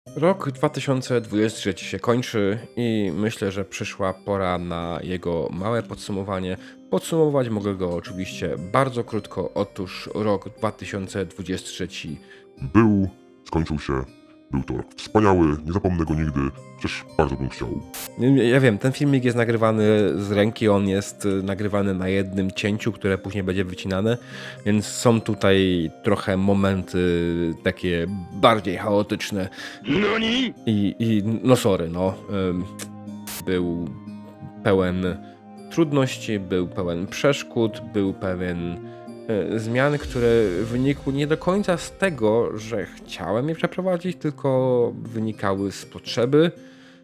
Rok 2023 się kończy i myślę, że przyszła pora na jego małe podsumowanie. Podsumować mogę go oczywiście bardzo krótko. Otóż rok 2023 skończył się, był to rok wspaniały, nie zapomnę go nigdy, chociaż bardzo bym chciał. Ja wiem, ten filmik jest nagrywany z ręki, on jest nagrywany na jednym cięciu, które później będzie wycinane, więc są tutaj trochę momenty takie bardziej chaotyczne. NANI?! No sorry, no. Był pełen trudności, był pełen przeszkód, był pełen zmian, które wynikły nie do końca z tego, że chciałem je przeprowadzić, tylko wynikały z potrzeby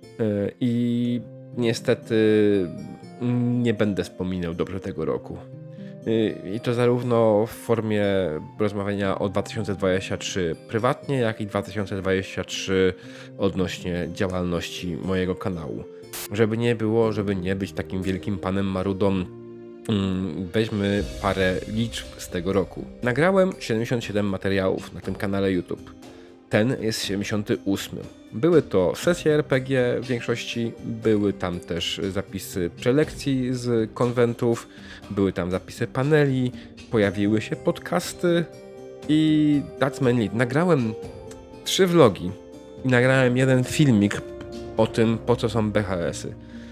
i niestety nie będę wspominał dobrze tego roku. I to zarówno w formie rozmawiania o 2023 prywatnie, jak i 2023 odnośnie działalności mojego kanału. Żeby nie było, żeby nie być takim wielkim panem marudą, weźmy parę liczb z tego roku. Nagrałem 77 materiałów na tym kanale YouTube. Ten jest 78. Były to sesje RPG w większości, były tam też zapisy prelekcji z konwentów, były tam zapisy paneli, pojawiły się podcasty i that's mainly it. Nagrałem 3 vlogi i nagrałem jeden filmik o tym, po co są BHS-y.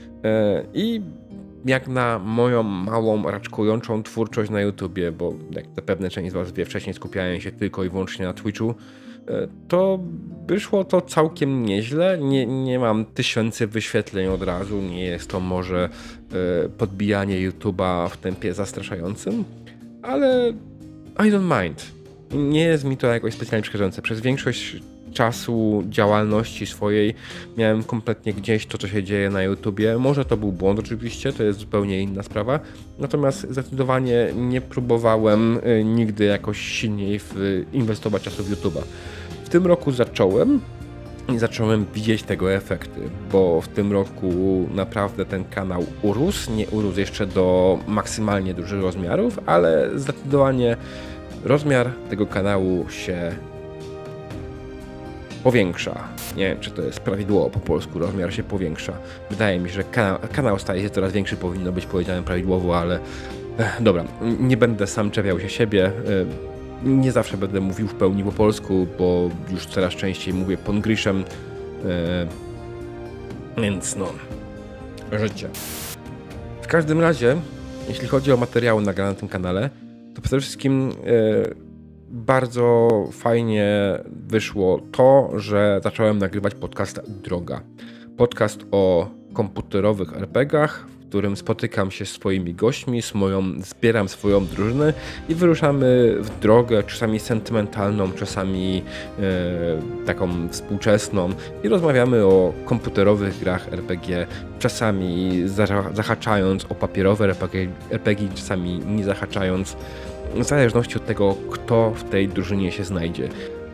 I jak na moją małą, raczkującą twórczość na YouTubie, bo jak zapewne część z was wie, wcześniej skupiałem się tylko i wyłącznie na Twitchu, to wyszło to całkiem nieźle. Nie mam tysięcy wyświetleń od razu, nie jest to może podbijanie YouTube'a w tempie zastraszającym, ale I don't mind. Nie jest mi to jakoś specjalnie przeszkadzające. Przez większość czasu działalności swojej miałem kompletnie gdzieś to, co się dzieje na YouTubie. Może to był błąd oczywiście, to jest zupełnie inna sprawa. Natomiast zdecydowanie nie próbowałem nigdy jakoś silniej inwestować czasu w YouTube'a. W tym roku zacząłem widzieć tego efekty, bo w tym roku naprawdę ten kanał urósł. Nie urósł jeszcze do maksymalnie dużych rozmiarów, ale zdecydowanie rozmiar tego kanału się powiększa. Nie wiem, czy to jest prawidłowo po polsku, rozmiar się powiększa. Wydaje mi się, że kanał staje się coraz większy, powinno być powiedziane prawidłowo, ale dobra, nie będę sam czepiał się siebie. Nie zawsze będę mówił w pełni po polsku, bo już coraz częściej mówię pongryszem, więc no, życie. W każdym razie, jeśli chodzi o materiały nagrane na tym kanale, to przede wszystkim bardzo fajnie wyszło to, że zacząłem nagrywać podcast Droga. Podcast o komputerowych RPGach, w którym spotykam się z swoimi gośćmi, zbieram swoją drużynę i wyruszamy w drogę, czasami sentymentalną, czasami taką współczesną i rozmawiamy o komputerowych grach RPG, czasami zahaczając o papierowe RPG, czasami nie zahaczając, w zależności od tego, kto w tej drużynie się znajdzie.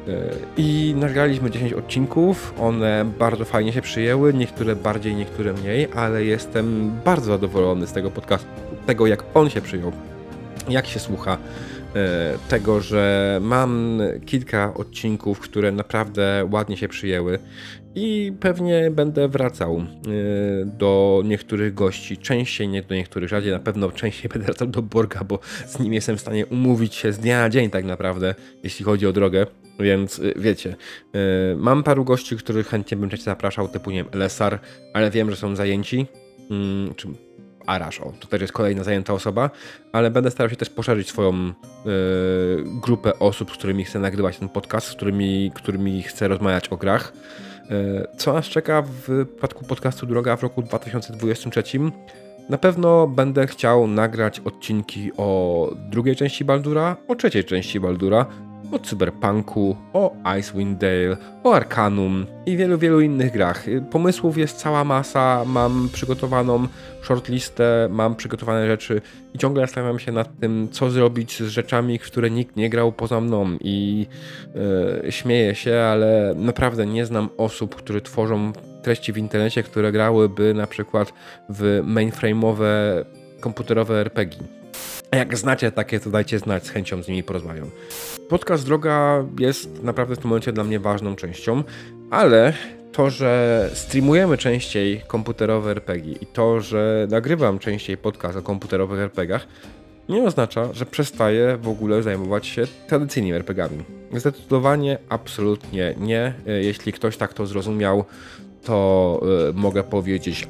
I nagraliśmy 10 odcinków, one bardzo fajnie się przyjęły, niektóre bardziej, niektóre mniej, ale jestem bardzo zadowolony z tego podcastu, tego jak on się przyjął, jak się słucha, tego, że mam kilka odcinków, które naprawdę ładnie się przyjęły i pewnie będę wracał do niektórych gości częściej, nie do niektórych rzadziej, na pewno częściej będę wracał do Borga, bo z nim jestem w stanie umówić się z dnia na dzień tak naprawdę, jeśli chodzi o drogę, więc wiecie, mam paru gości, których chętnie bym częściej zapraszał, typu nie wiem, LSR, ale wiem, że są zajęci, czy Arash, to też jest kolejna zajęta osoba, ale będę starał się też poszerzyć swoją grupę osób, z którymi chcę nagrywać ten podcast, z którymi chcę rozmawiać o grach. Co nas czeka w przypadku podcastu Droga w roku 2023? Na pewno będę chciał nagrać odcinki o drugiej części Baldura, o trzeciej części Baldura, o Cyberpunku, o Icewind Dale, o Arcanum i wielu innych grach. Pomysłów jest cała masa, mam przygotowaną shortlistę, mam przygotowane rzeczy i ciągle zastanawiam się nad tym, co zrobić z rzeczami, w które nikt nie grał poza mną i śmieję się, ale naprawdę nie znam osób, które tworzą treści w internecie, które grałyby na przykład w mainframe'owe komputerowe RPG. A jak znacie takie, to dajcie znać, z chęcią z nimi porozmawiam. Podcast Droga jest naprawdę w tym momencie dla mnie ważną częścią, Ale to, że streamujemy częściej komputerowe RPG i to, że nagrywam częściej podcast o komputerowych RPGach, nie oznacza, że przestaję w ogóle zajmować się tradycyjnymi RPGami. Zdecydowanie absolutnie nie. Jeśli ktoś tak to zrozumiał, to mogę powiedzieć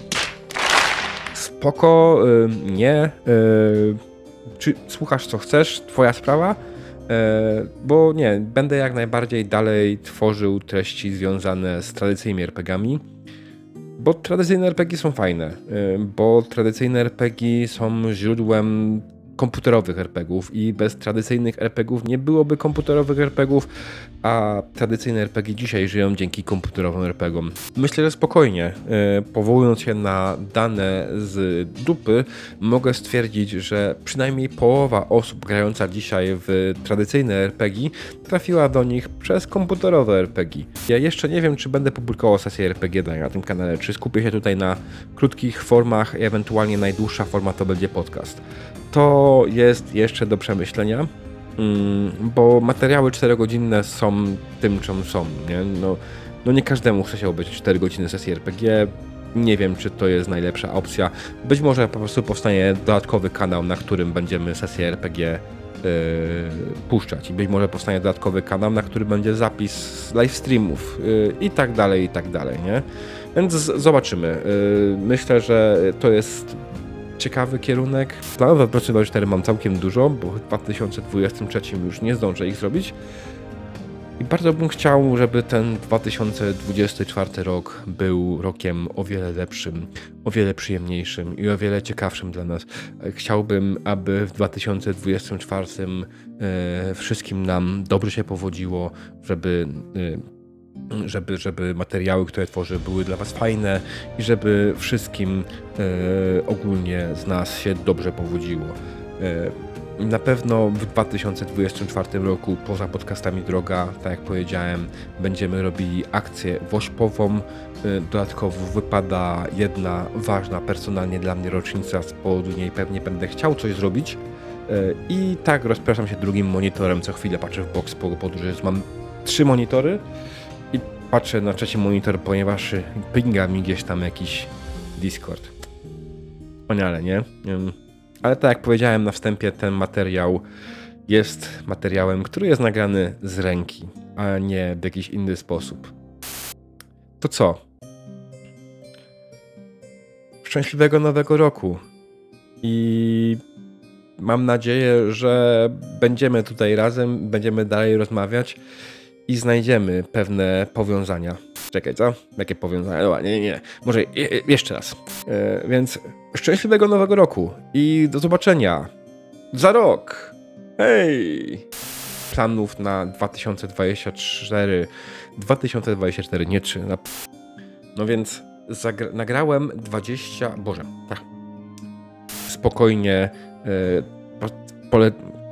spoko, nie. Czy słuchasz co chcesz, twoja sprawa? Bo nie, będę jak najbardziej dalej tworzył treści związane z tradycyjnymi RPGami, bo tradycyjne RPG są fajne, bo tradycyjne RPG są źródłem komputerowych RPGów i bez tradycyjnych RPGów nie byłoby komputerowych RPGów, a tradycyjne RPG dzisiaj żyją dzięki komputerowym RPGom. Myślę, że spokojnie, powołując się na dane z dupy, mogę stwierdzić, że przynajmniej połowa osób grająca dzisiaj w tradycyjne RPG trafiła do nich przez komputerowe RPG. Ja jeszcze nie wiem, czy będę publikował sesję RPG na tym kanale, czy skupię się tutaj na krótkich formach, ewentualnie najdłuższa forma to będzie podcast. To jest jeszcze do przemyślenia, bo materiały 4-godzinne są tym, czym są. Nie? No nie każdemu chce się obejrzeć 4 godziny sesji RPG. Nie wiem, czy to jest najlepsza opcja. Być może po prostu powstanie dodatkowy kanał, na którym będziemy sesję RPG puszczać. I być może powstanie dodatkowy kanał, na którym będzie zapis live streamów i tak dalej, nie? Więc zobaczymy. Myślę, że to jest ciekawy kierunek. Planów do Adventure 4 mam całkiem dużo, bo w 2023 już nie zdążę ich zrobić. I bardzo bym chciał, żeby ten 2024 rok był rokiem o wiele lepszym, o wiele przyjemniejszym i o wiele ciekawszym dla nas. Chciałbym, aby w 2024 wszystkim nam dobrze się powodziło, żeby materiały, które tworzę, były dla was fajne i żeby wszystkim ogólnie z nas się dobrze powodziło. Na pewno w 2024 roku poza podcastami Droga, tak jak powiedziałem, będziemy robili akcję wośpową. Dodatkowo wypada jedna ważna personalnie dla mnie rocznica, z powodu niej pewnie będę chciał coś zrobić. I tak rozpraszam się drugim monitorem, co chwilę patrzę w box po podróży. Mam 3 monitory i patrzę na trzeci monitor, ponieważ pinga mi gdzieś tam jakiś Discord. Wspaniale, nie? Ale tak jak powiedziałem na wstępie, ten materiał jest materiałem, który jest nagrany z ręki, a nie w jakiś inny sposób. To co? Szczęśliwego nowego roku i mam nadzieję, że będziemy tutaj razem, będziemy dalej rozmawiać i znajdziemy pewne powiązania. Czekaj, co? Jakie powiązania? No, nie. Może jeszcze raz. Więc szczęśliwego nowego roku i do zobaczenia za rok. Hej! Planów na 2024, nie 3. No więc nagrałem 20... Boże, tak. Spokojnie